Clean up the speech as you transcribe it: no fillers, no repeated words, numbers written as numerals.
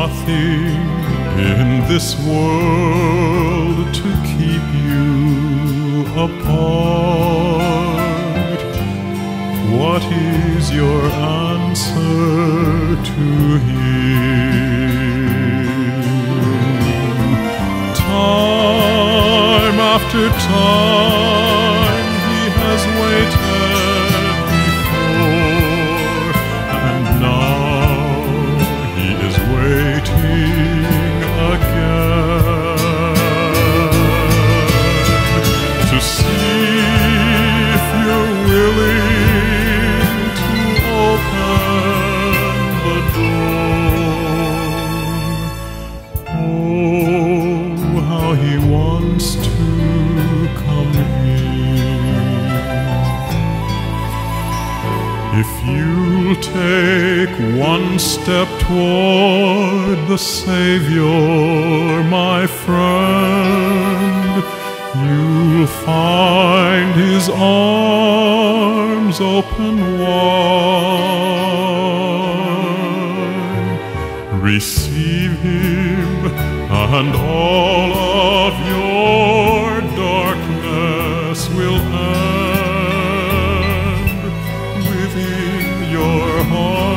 nothing in this world to keep you apart. What is your answer to him? Time after time he has waited before, and now he is waiting again to see if you're willing to open the door. Oh, how he wants to come in. If you'll take one step toward the Saviour, my friend, you'll find his arms open wide. Receive him, and all of your darkness will end within your heart.